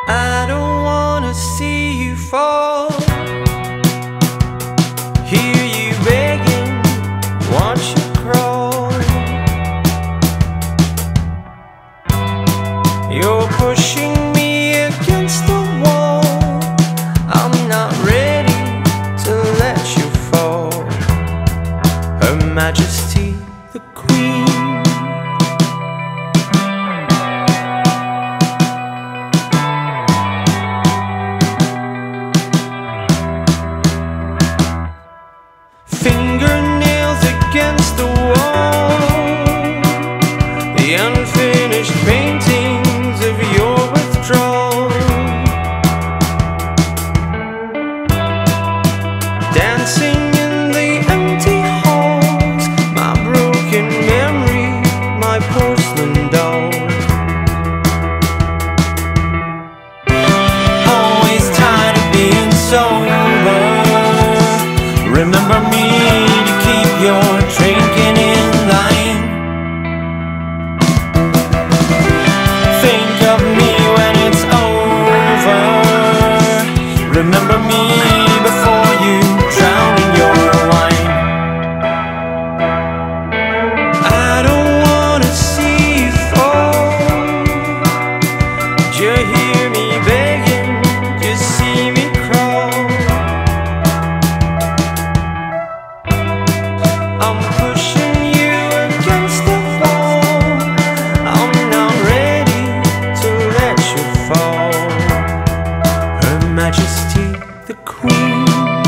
I don't wanna see you fall. Hear you begging, watch you crawl. You're pushing me against the wall. I'm not ready to let you fall. Her Majesty the Queen. Fingernails against the wall, the unfinished paintings of your withdrawal. Dancing in the empty halls, my broken memory, my porcelain doll. Always tired of being sober. Remember me to keep your drinking in line. Think of me when it's over. Remember me before you drown in your wine. I don't wanna see you fall. Do you hear me begging? Do you see me crawl? I'm pushing you against the wall. I'm not ready to let you fall. Her Majesty the Queen.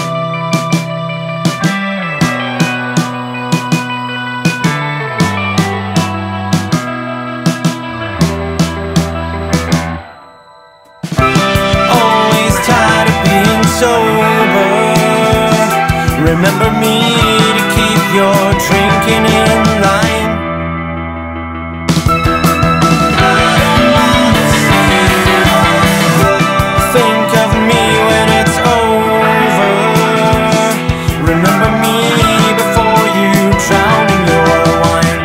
Always tired of being sober. Remember me to keep your drinking in line. I don't wanna see you fall. Think of me when it's over. Remember me before you drown in your wine.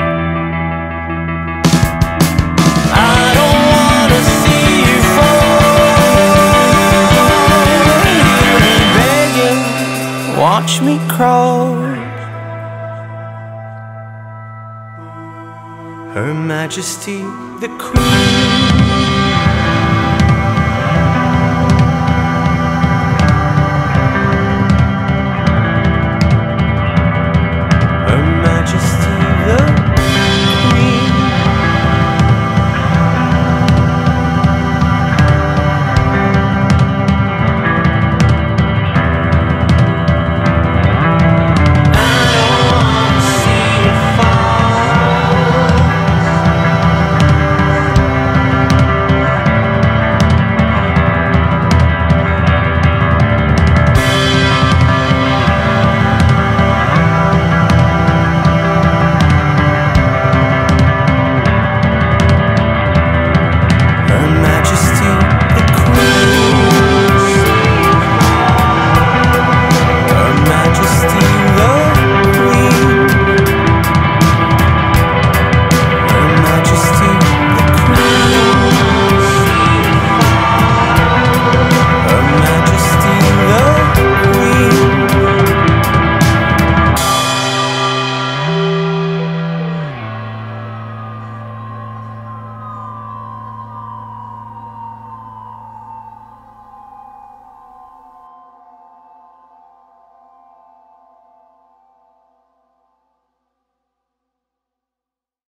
I don't wanna see you fall. Hear me begging, watch me crawl. Her Majesty the Queen.